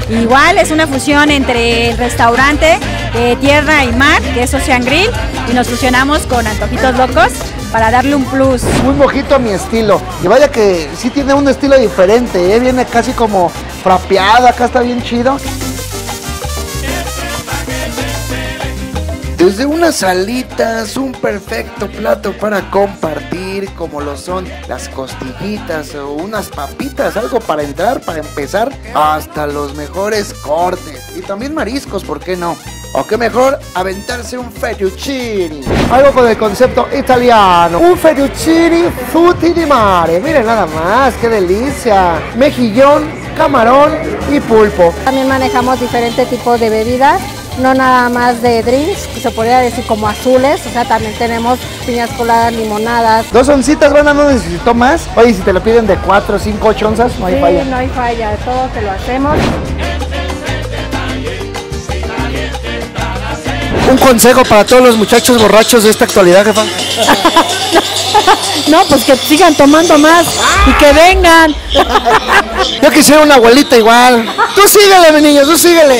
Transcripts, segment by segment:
Igual es una fusión entre el restaurante de tierra y mar, que es Ocean Grill, y nos fusionamos con antojitos locos para darle un plus. Un mojito a mi estilo. Y vaya que sí tiene un estilo diferente, ¿eh? Viene casi como frapeado, acá está bien chido. Desde unas alitas, un perfecto plato para compartir, como lo son las costillitas o unas papitas, algo para entrar, para empezar, hasta los mejores cortes. Y también mariscos, ¿por qué no? O qué mejor, aventarse un fettuccine. Algo con el concepto italiano. Un fettuccine frutti di mare. Miren nada más, qué delicia. Mejillón, camarón y pulpo. También manejamos diferentes tipos de bebidas. No nada más de drinks, se podría decir como azules, o sea, también tenemos piñas coladas, limonadas. 2 oncitas, bueno, no necesito más. Oye, si te lo piden de 4, 5, 8 onzas, no hay falla. Sí, no hay falla, todo te lo hacemos. Un consejo para todos los muchachos borrachos de esta actualidad, jefa. No, pues que sigan tomando más y que vengan. Yo quisiera una abuelita igual. Tú síguele, mi niño, tú síguele.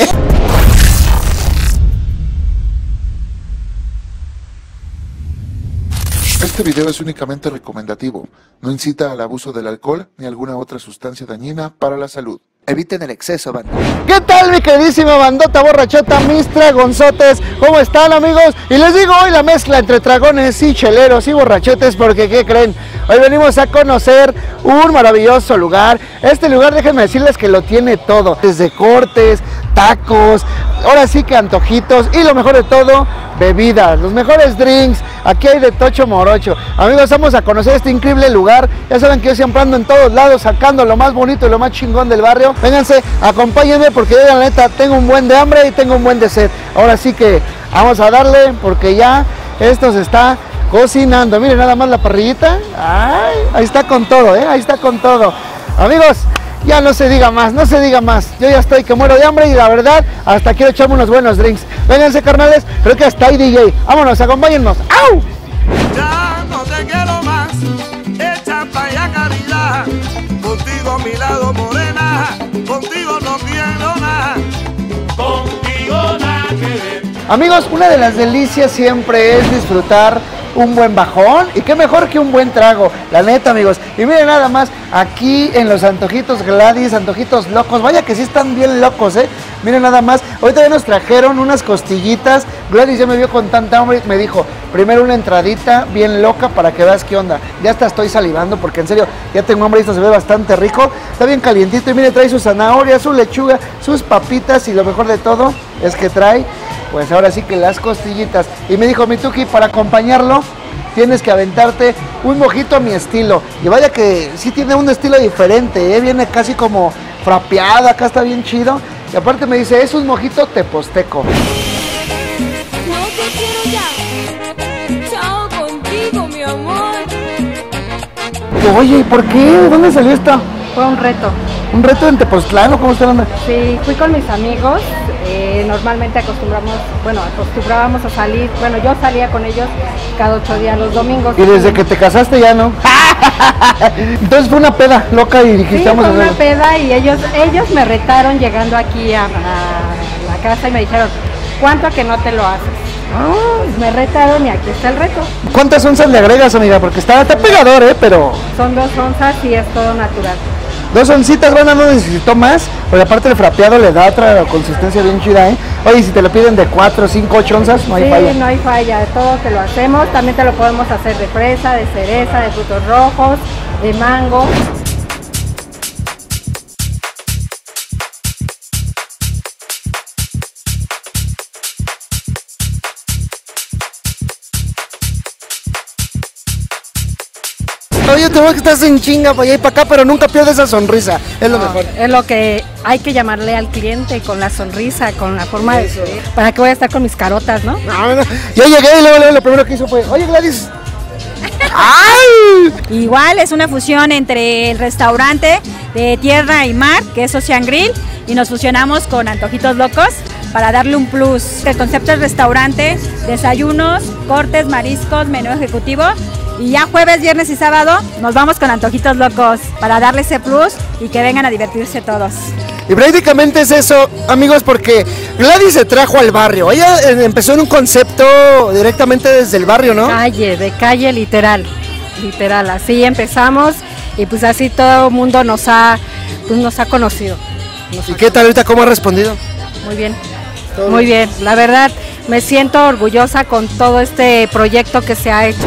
Este video es únicamente recomendativo, no incita al abuso del alcohol ni alguna otra sustancia dañina para la salud. Eviten el exceso, banda. ¿Qué tal, mi queridísima bandota borrachota, mis tragonzotes? ¿Cómo están, amigos? Y les digo hoy la mezcla entre dragones y cheleros y borrachetes, porque ¿qué creen? Hoy venimos a conocer un maravilloso lugar. Este lugar, déjenme decirles que lo tiene todo, desde cortes, tacos, ahora sí que antojitos y lo mejor de todo, bebidas, los mejores drinks. Aquí hay de tocho morocho. Amigos, vamos a conocer este increíble lugar. Ya saben que yo siempre ando en todos lados sacando lo más bonito y lo más chingón del barrio. Vénganse, acompáñenme porque yo la neta tengo un buen de hambre y tengo un buen de sed. Ahora sí que vamos a darle porque ya esto se está cocinando. Miren nada más la parrillita. Ay, ahí está con todo, ahí está con todo. Amigos, ya no se diga más, no se diga más. Yo ya estoy que muero de hambre y la verdad hasta quiero echarme unos buenos drinks. Vénganse, carnales, creo que hasta ahí DJ. Vámonos, acompáñennos. ¡Au! Ya no te quiero más, echa pa' allá caridad. Contigo a mi lado morena, contigo no quiero nada. Contigo nada que ver. Amigos, una de las delicias siempre es disfrutar un buen bajón y qué mejor que un buen trago, la neta, amigos. Y miren nada más, aquí en los antojitos Gladys, antojitos locos, vaya que sí están bien locos, miren nada más, ahorita ya nos trajeron unas costillitas. Gladys ya me vio con tanta hambre, me dijo, primero una entradita bien loca para que veas qué onda. Ya hasta estoy salivando porque en serio, ya tengo hambre y esto se ve bastante rico, está bien calientito y mire, trae su zanahoria, su lechuga, sus papitas y lo mejor de todo es que trae, pues ahora sí que las costillitas. Y me dijo, mi Tuki, para acompañarlo tienes que aventarte un mojito a mi estilo. Y vaya que sí tiene un estilo diferente, viene casi como frapeado, acá está bien chido. Y aparte me dice, es un mojito teposteco. No te quiero ya. Chao contigo, mi amor. Oye, ¿y por qué? ¿De dónde salió esta? Fue un reto. ¿Un reto en Tepoztlán o cómo está la onda? Sí, fui con mis amigos. Normalmente acostumbrábamos a salir, bueno, yo salía con ellos cada 8 días los domingos. Y desde que te casaste ya no. Entonces fue una peda loca y dijiste, sí, vamos a fue una hacerlo. peda y ellos me retaron llegando aquí a la casa y me dijeron, ¿cuánto que no te lo haces? Pues me retaron y aquí está el reto. ¿Cuántas onzas le agregas, amiga? Porque está pegador, pero... Son 2 onzas y es todo natural. 2 oncitas, bueno, no necesito más, porque aparte el frapeado le da otra consistencia bien chida, Oye, si te lo piden de 4, 5, 8 onzas, no hay falla. Sí, no hay falla, todo te lo hacemos. También te lo podemos hacer de fresa, de cereza, de frutos rojos, de mango. Oye, te veo que estás en chinga para allá y para acá, pero nunca pierdes esa sonrisa, es lo mejor. Es lo que hay que llamarle al cliente, con la sonrisa, con la forma de... ¿Para qué voy a estar con mis carotas, no? No. Yo llegué y luego lo primero que hizo fue, oye, Gladys. ¡Ay! Igual es una fusión entre el restaurante de tierra y mar, que es Ocean Grill, y nos fusionamos con antojitos locos para darle un plus. El concepto es restaurante, desayunos, cortes, mariscos, menú ejecutivo. Y ya jueves, viernes y sábado nos vamos con antojitos locos para darle ese plus y que vengan a divertirse todos. Y prácticamente es eso, amigos, porque Gladys se trajo al barrio. Ella empezó en un concepto directamente desde el barrio, ¿no? De calle literal, así empezamos y pues así todo el mundo nos ha conocido. ¿Y qué tal ahorita? ¿Cómo ha respondido? Muy bien, muy bien. La verdad, me siento orgullosa con todo este proyecto que se ha hecho.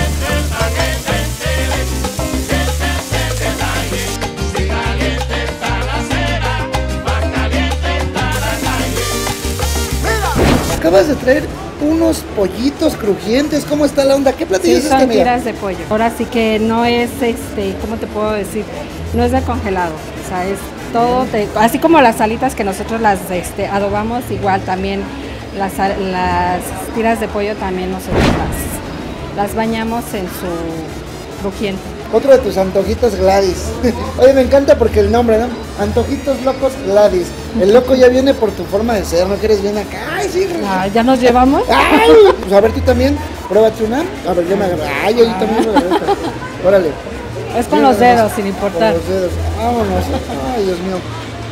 Acabas de traer unos pollitos crujientes. ¿Cómo está la onda? ¿Qué platillo Sí, es son este, amiga? tiras de pollo. Ahora sí que no es, ¿cómo te puedo decir? No es de congelado, o sea, es todo, así como las alitas que nosotros las adobamos, igual también las tiras de pollo también nosotros las bañamos en su crujiente. Otro de tus antojitos Gladys. Oye, me encanta porque el nombre, ¿no? Antojitos locos Gladys. El loco ya viene por tu forma de ser, ¿no quieres bien acá? Ay, sí. ¿Ya nos llevamos? Ay, pues a ver, tú también, pruébate una. A ver, yo me agarro. Ay, yo también me agarro. Órale. Es con los dedos, sin importar. Con los dedos. Vámonos. Ay, Dios mío.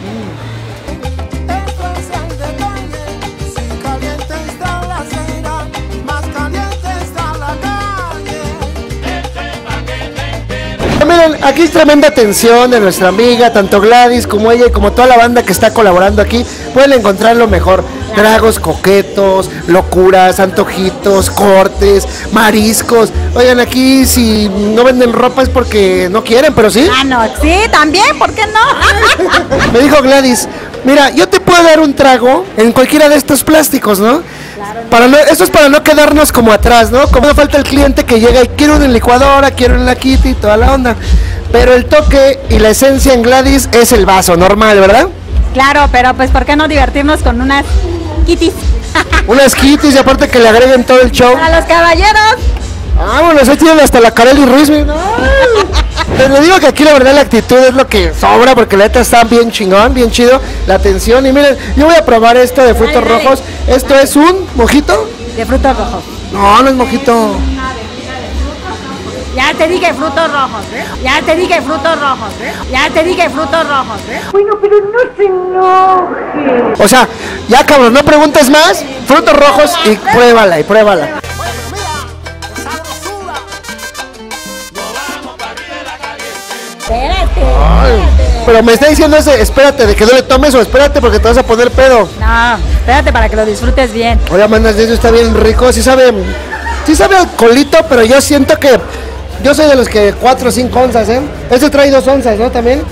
Miren, aquí es tremenda atención de nuestra amiga, tanto Gladys como ella y como toda la banda que está colaborando aquí. Pueden encontrar lo mejor: tragos coquetos, locuras, antojitos, cortes, mariscos. Oigan, aquí si no venden ropa es porque no quieren, pero sí. Ah, no, sí, también, ¿por qué no? Me dijo Gladys, mira, yo te puedo dar un trago en cualquiera de estos plásticos, ¿no? Para no, eso es para no quedarnos como atrás, ¿no? Como no falta el cliente que llega y quiero una licuadora, quiero una Kitty y toda la onda. Pero el toque y la esencia en Gladys es el vaso normal, ¿verdad? Claro, pero pues ¿por qué no divertirnos con unas kitties? Unas Kitties y aparte que le agreguen todo el show. Para los caballeros. Vámonos, ahí tienen hasta la Kareli Ruiz, miren. Pero le digo que aquí la verdad la actitud es lo que sobra, porque la neta está bien chingón, bien chido, la atención. Y miren, yo voy a probar esto de frutos rojos. Esto es un mojito. De frutos rojos. No, no es mojito. Ya te dije frutos rojos, ¿eh? Ya te dije frutos rojos, ¿eh? Ya te dije frutos rojos, ¿eh? Bueno, pero no se enoje. O sea, ya cabrón, no preguntes más. Frutos rojos y pruébala, y pruébala. Pero me está diciendo ese, espérate de que no le tomes o espérate porque te vas a poner pedo. No, espérate para que lo disfrutes bien. Oye, manas, eso está bien rico, sí sabe alcoholito, pero yo siento que yo soy de los que 4 o 5 onzas, ¿eh? Este trae 2 onzas, ¿no? También.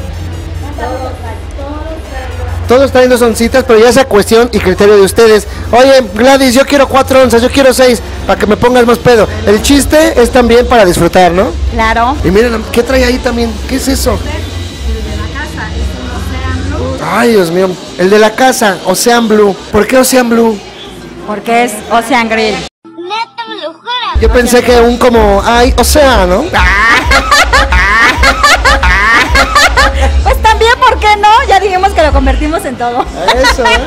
Todos traen 2 oncitas, pero ya esa cuestión y criterio de ustedes. Oye, Gladys, yo quiero 4 onzas, yo quiero 6, para que me pongas más pedo. El chiste es también para disfrutar, ¿no? Claro. Y miren, ¿qué trae ahí también? ¿Qué es eso? Ay, Dios mío, el de la casa, Ocean Blue. ¿Por qué Ocean Blue? Porque es Ocean Grill. Neta, me lo juro. Yo pensé que un como, ay, océano. Pues también, ¿por qué no? Ya dijimos que lo convertimos en todo. Eso, ¿eh?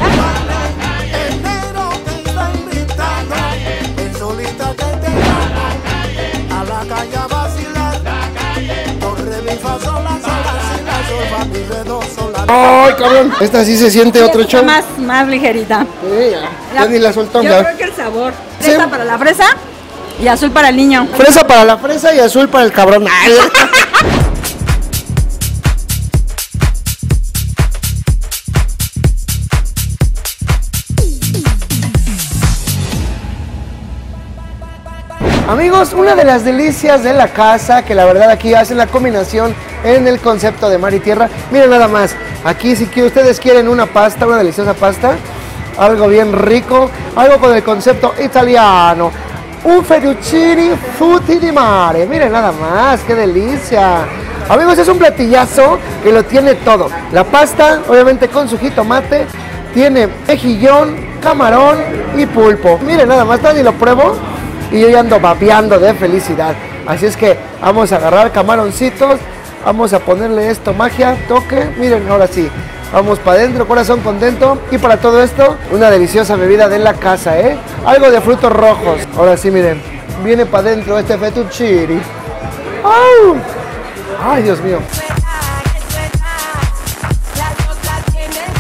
Ay, cabrón. Esta sí se siente otro show. Más ligerita. Sí, ya ni la soltó. Yo Ya. creo que el sabor. Sí. Fresa para la fresa y azul para el niño. Fresa para la fresa y azul para el cabrón. Ay. Amigos, una de las delicias de la casa, que la verdad aquí hacen la combinación en el concepto de mar y tierra. Miren nada más, aquí si ustedes quieren una pasta, una deliciosa pasta, algo bien rico, algo con el concepto italiano. Un fettuccine frutti di mare, miren nada más, qué delicia. Amigos, es un platillazo que lo tiene todo. La pasta, obviamente con su jitomate, tiene mejillón, camarón y pulpo. Miren nada más, ni lo pruebo y yo ya ando babeando de felicidad. Así es que vamos a agarrar camaroncitos, vamos a ponerle esto magia, toque, miren, ahora sí. Vamos para adentro, corazón contento. Y para todo esto, una deliciosa bebida de la casa, ¿eh? Algo de frutos rojos. Ahora sí, miren, viene para adentro este fettuccine. ¡Ay! ¡Ay, Dios mío!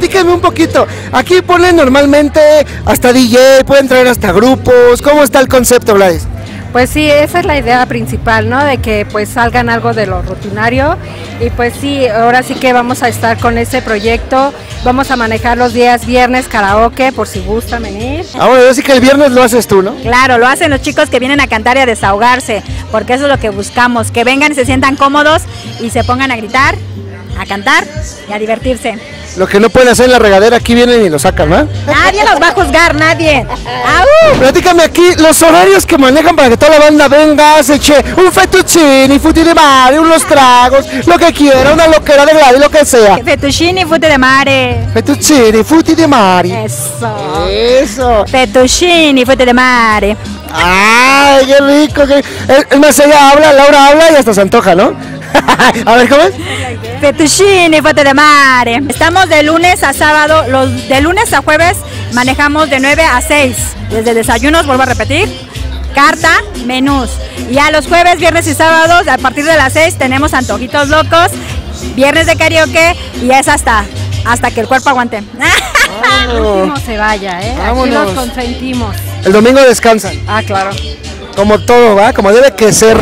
platíquenme un poquito. Aquí ponen normalmente hasta DJ, pueden traer hasta grupos. ¿Cómo está el concepto, Gladys? Pues sí, esa es la idea principal, ¿no? De que pues salgan algo de lo rutinario y pues sí, ahora sí que vamos a estar con ese proyecto, vamos a manejar los días viernes karaoke por si gustan venir. Ahora, yo sí que el viernes lo haces tú, ¿no? Claro, lo hacen los chicos que vienen a cantar y a desahogarse, porque eso es lo que buscamos, que vengan y se sientan cómodos y se pongan a gritar, a cantar y a divertirse. Lo que no pueden hacer en la regadera, aquí vienen y lo sacan, ¿no? Nadie los va a juzgar, nadie. ¡Au! Platícame aquí los horarios que manejan para que toda la banda venga, se eche un fettuccine, futi de mare, unos tragos, lo que quiera, una loquera de Gladys, lo que sea. Fettuccine, fute de mare. Fettuccine, futi de mare. Eso. Fettuccine, fute de mare. Ay, qué rico. Es más, Laura habla y hasta se antoja, ¿no? A ver, ¿cómo es? Fettuccine, fute de mare. Estamos de lunes a sábado, de lunes a jueves manejamos de 9 a 6. Desde desayunos, vuelvo a repetir, carta, menús. Y a los jueves, viernes y sábados, a partir de las 6 tenemos antojitos locos, viernes de karaoke y es hasta que el cuerpo aguante. El último se vaya, ¿eh? Vámonos. Aquí los consentimos. El domingo descansan. Ah, claro. Como todo, ¿va? Como debe que ser.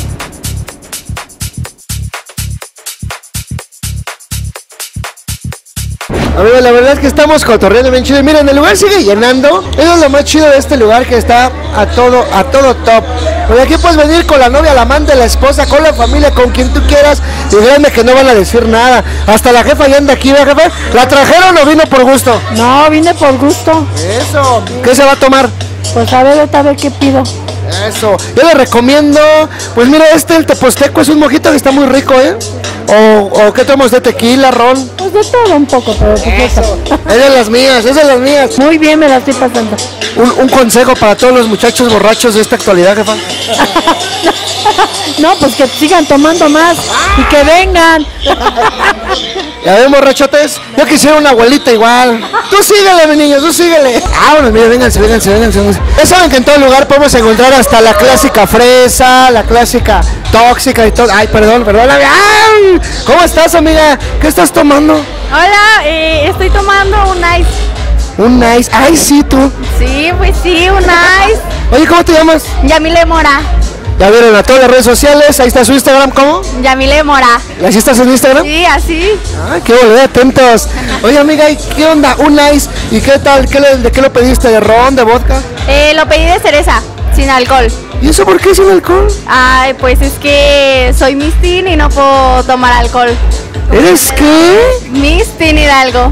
Amigos, la verdad es que estamos cotorreando bien chido. Y miren, el lugar sigue llenando. Eso es lo más chido de este lugar, que está a todo top. Pues aquí puedes venir con la novia, la amante, la esposa, con la familia, con quien tú quieras. Y créanme que no van a decir nada. Hasta la jefa ya anda aquí, ¿verdad, jefe? ¿La trajeron o vino por gusto? No, vine por gusto. Eso. ¿Qué se va a tomar? Pues a ver qué pido. Eso, yo le recomiendo, pues mira, el teposteco es un mojito que está muy rico, ¿eh? O ¿qué tomamos de tequila, ron? Pues de todo un poco, pero Eso, es de las mías. Muy bien, me la estoy pasando. Un consejo para todos los muchachos borrachos de esta actualidad, jefa. No, pues que sigan tomando más y que vengan. Ya ven, borrachotes, yo quisiera una abuelita igual. Tú síguele, mi niño, tú síguele. Bueno, mira, vénganse. Ya saben que en todo lugar podemos encontrar hasta la clásica fresa, la clásica tóxica y todo. Ay, perdón. Ay, ¿cómo estás, amiga? ¿Qué estás tomando? Hola, estoy tomando un ice. Un ice. Ay, sí, tú. Sí, pues sí, un ice. Oye, ¿cómo te llamas? Yamile Mora. Ya vieron a todas las redes sociales, ahí está su Instagram, ¿cómo? Yamile Mora. ¿Y así estás en Instagram? Sí, así. Ay, qué boludo, atentos. Oye, amiga, ¿y qué onda? Un ice. ¿Y qué tal? ¿De qué lo pediste? ¿De ron, de vodka? Lo pedí de cereza, sin alcohol. ¿Y eso por qué sin alcohol? Ay, pues es que soy Miss Teen y no puedo tomar alcohol. ¿Eres qué? Miss Teen Hidalgo.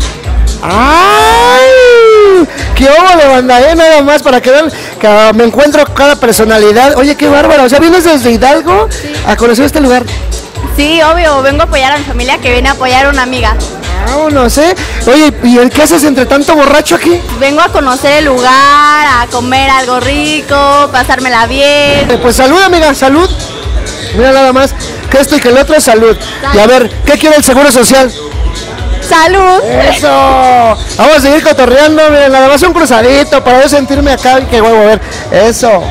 ¡Ay! ¡Qué óvole, banda! Nada más para que vean que me encuentro cada personalidad. Oye, qué bárbaro. O sea, vienes desde Hidalgo a conocer este lugar. Sí, obvio, vengo a apoyar a mi familia que viene a apoyar a una amiga. Vámonos, ¿eh? Oye, ¿y qué haces entre tanto borracho aquí? Vengo a conocer el lugar, a comer algo rico, pasármela bien. Pues salud, amiga, salud. Mira nada más, que esto y que el otro, salud. Y a ver, ¿qué quiere el Seguro Social? ¡Salud! ¡Eso! Vamos a seguir cotorreando, miren, nada más un cruzadito para yo sentirme acá y que huevo, a ver. Eso.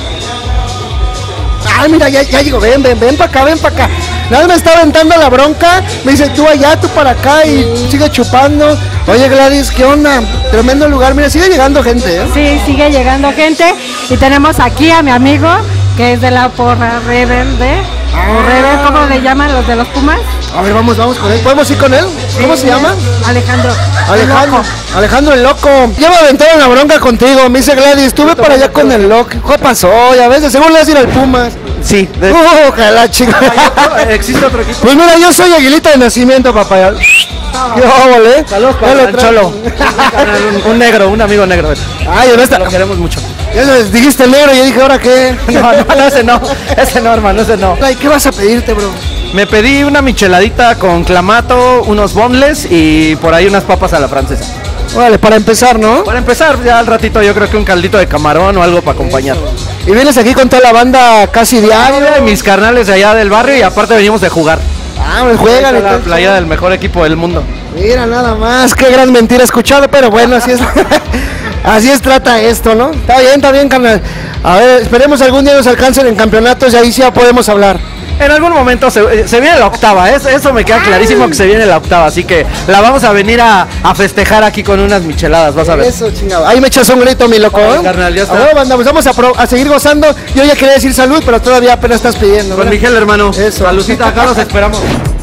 Ay, mira, ya digo, ven para acá. Nada me está aventando la bronca, me dice tú allá, tú para acá y sigue chupando. Oye, Gladys, ¿qué onda? Tremendo lugar, mira, sigue llegando gente, ¿eh? Sí, sigue llegando gente y tenemos aquí a mi amigo que es de la porra rebelde. ¿Cómo le llaman los de los Pumas? A ver, vamos con él. ¿Podemos ir con él? ¿Cómo se llama? Alejandro. Alejandro el loco. Ya me aventaron la bronca contigo, me dice Gladys, estuve para allá con el loco. ¿Qué pasó? Ya ves, según le vas a ir al Pumas. Sí. Ojalá, chico. Existe otro equipo. Pues mira, yo soy Aguilita de nacimiento, papá. ¿Qué óvole? Saludos para el Cholo. Un negro, un amigo negro. Ay, ¿dónde está? Lo queremos mucho. Ya les dijiste el negro y yo dije, ¿ahora qué? No, ese no, hermano, ese no. Ay, ¿qué vas a pedirte, bro? Me pedí una micheladita con clamato, unos boneless y por ahí unas papas a la francesa. Vale, para empezar, ¿no? Para empezar, ya al ratito yo creo que un caldito de camarón o algo para acompañar. Y vienes aquí con toda la banda casi diario. Mis carnales de allá del barrio y aparte venimos de jugar. Pues juegan. La playa del mejor equipo del mundo. Mira, nada más, qué gran mentira he escuchado, pero bueno, así es. Así es, trata esto, ¿no? Está bien, carnal. A ver, esperemos algún día nos alcancen en campeonatos y ahí sí ya podemos hablar. En algún momento se viene la octava, eso me queda clarísimo que se viene la octava, así que la vamos a venir a festejar aquí con unas micheladas, vas a ver. Eso, chingado. Ahí me echas un grito, mi loco. Ay, carnal, ya está. Ahora, banda, pues vamos a seguir gozando. Yo ya quería decir salud, pero todavía apenas estás pidiendo. Con Miguel, hermano. Eso. Saludcita, acá los esperamos.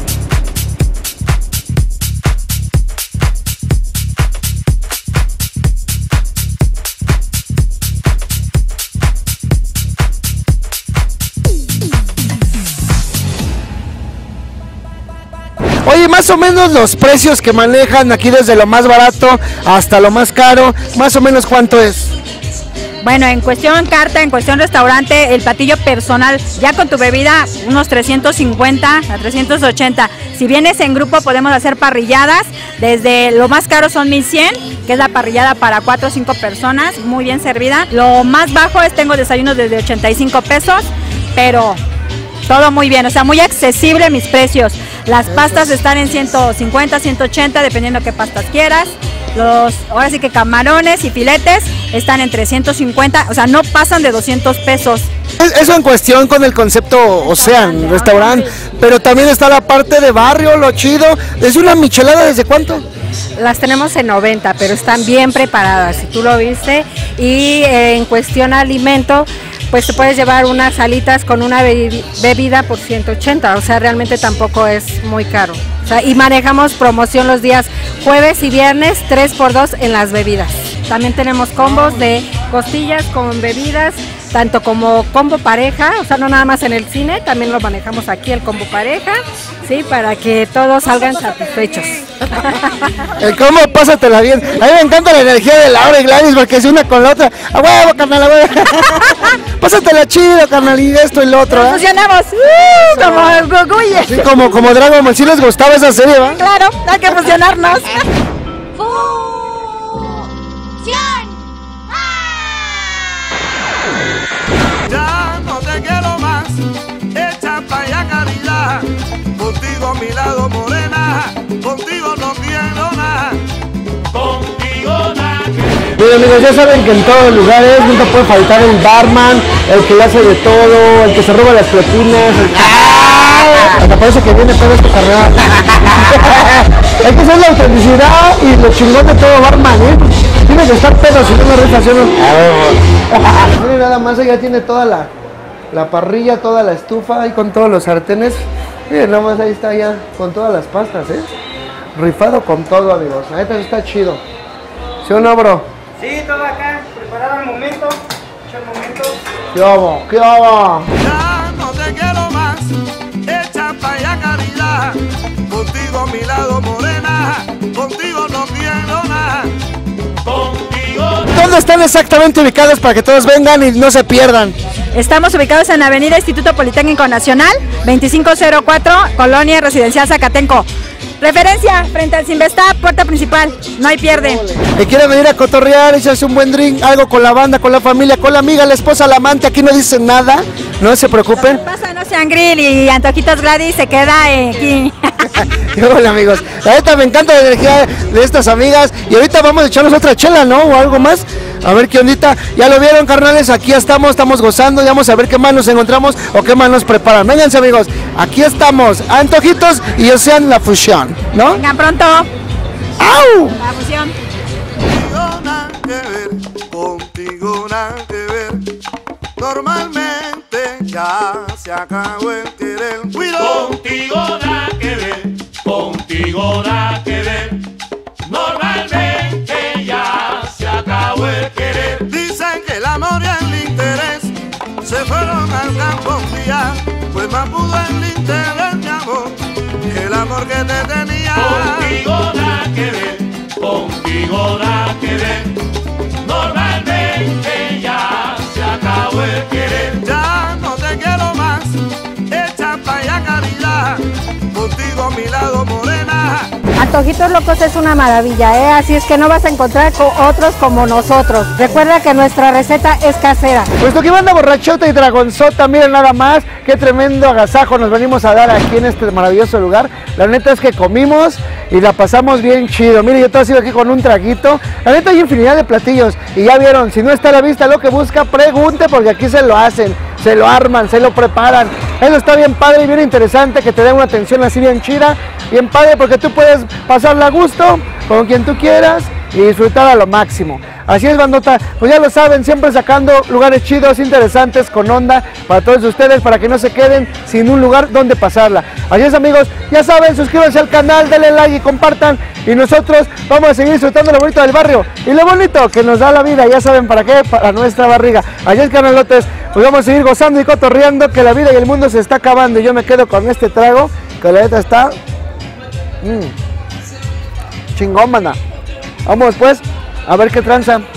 Oye, más o menos los precios que manejan aquí desde lo más barato hasta lo más caro, más o menos cuánto es. Bueno, en cuestión carta, en cuestión restaurante, el platillo personal, ya con tu bebida, unos 350 a 380. Si vienes en grupo, podemos hacer parrilladas. Desde lo más caro son 1100, que es la parrillada para 4 o 5 personas, muy bien servida. Lo más bajo es, tengo desayunos desde 85 pesos, pero todo muy bien, o sea, muy accesible mis precios. Las pastas están en 150, 180, dependiendo qué pastas quieras. Ahora sí que camarones y filetes están en 350, o sea, no pasan de 200 pesos. Eso en cuestión con el concepto Ocean, restaurante, pero también está la parte de barrio, lo chido. ¿Es una michelada desde cuánto? Las tenemos en 90, pero están bien preparadas, si tú lo viste. Y en cuestión alimento, pues te puedes llevar unas alitas con una bebida por 180, o sea, realmente tampoco es muy caro. O sea, y manejamos promoción los días jueves y viernes, 3x2 en las bebidas. También tenemos combos de costillas con bebidas, tanto como combo pareja, o sea, no nada más en el cine, también lo manejamos aquí el combo pareja, sí, para que todos salgan satisfechos. El combo, pásatela bien. A mí me encanta la energía de Laura y Gladys, porque es una con la otra. ¡A huevo, carnal, a huevo! Pásatela chido, carnal, y esto y lo otro. Nos fusionamos, como el Goku y así como Dragon Ball. ¿Sí les gustaba esa serie, va? Claro, hay que fusionarnos. Ya no te quiero más, echa pa' allá caridad. Contigo a mi lado morena, contigo no quiero nada. Contigo nada que... Bien, amigos, ya saben que en todos los lugares nunca puede faltar el barman, el que le hace de todo, el que se roba las propinas. Hasta parece que viene todo este carnal. Hay que ser la autenticidad y lo chingón de todo barman, ¿eh? Tiene que estar pedo, si no me rifa, ¿sí o no? Miren, nada más, ella tiene toda la parrilla, toda la estufa, ahí con todos los sartenes. Miren, nada más ahí está ya, con todas las pastas, ¿eh? Rifado con todo, amigos. La neta está chido. ¿Sí o no, bro? Sí, todo acá, preparado al momento. Hecho el momento. ¿Qué hago? ¿Qué hago? Ya no te quiero más, echa pa' allá caridad. Contigo a mi lado morena, contigo no quiero nada. ¿Dónde están exactamente ubicados para que todos vengan y no se pierdan? Estamos ubicados en Avenida Instituto Politécnico Nacional, 2504, Colonia Residencial Zacatenco. Referencia, frente al Sinvestá, puerta principal, no hay pierde. Que quieren venir a cotorrear, echarse un buen drink, algo con la banda, con la familia, con la amiga, la esposa, la amante, aquí no dicen nada, no se preocupen. Pasa en Ocean Grill y Antojitos Gladys se queda aquí. Hola, amigos, la neta me encanta la energía de estas amigas y ahorita vamos a echarnos otra chela, ¿no? O algo más, a ver qué ondita. Ya lo vieron, carnales, aquí estamos gozando, ya vamos a ver qué más nos encontramos o qué más nos preparan. Vénganse, amigos, aquí estamos, Antojitos y Ocean La Fusión, ¿no? Vengan pronto. ¡Au! La fusión. Contigo nada que ver, contigo nada que ver. Normalmente ya se acabó el querer. Contigo nada que ver, contigo nada que ver. Normalmente ya se acabó el querer. Dicen que el amor y el interés se fueron al campo un día, pues más pudo el interés, mi amor, que el amor que te tenía. Contigo nada que ver, contigo nada que ver. Normalmente ya se acabó el querer. Ya no te quiero más, echa pa' allá caridad. Contigo a mi lado morena. Antojitos Locos es una maravilla, ¿eh? Así es que no vas a encontrar con otros como nosotros. Recuerda que nuestra receta es casera. Puesto que banda borrachota y dragonzota, miren nada más, qué tremendo agasajo nos venimos a dar aquí en este maravilloso lugar. La neta es que comimos y la pasamos bien chido. Miren, yo todavía sigo aquí con un traguito. La neta hay infinidad de platillos y ya vieron, si no está a la vista lo que busca, pregunte porque aquí se lo hacen. se lo arman, se lo preparan. Eso está bien padre y bien interesante, que te den una atención así bien chida, bien padre, porque tú puedes pasarla a gusto con quien tú quieras y disfrutar a lo máximo. Así es, bandota, pues ya lo saben, siempre sacando lugares chidos, interesantes, con onda para todos ustedes, para que no se queden sin un lugar donde pasarla. Así es, amigos, ya saben, suscríbanse al canal, denle like y compartan, y nosotros vamos a seguir disfrutando lo bonito del barrio y lo bonito que nos da la vida, ya saben para qué, para nuestra barriga. Así es, canalotes, pues vamos a seguir gozando y cotorreando, que la vida y el mundo se está acabando, y yo me quedo con este trago, que la neta está chingón, mana. Vamos pues a ver qué tranza.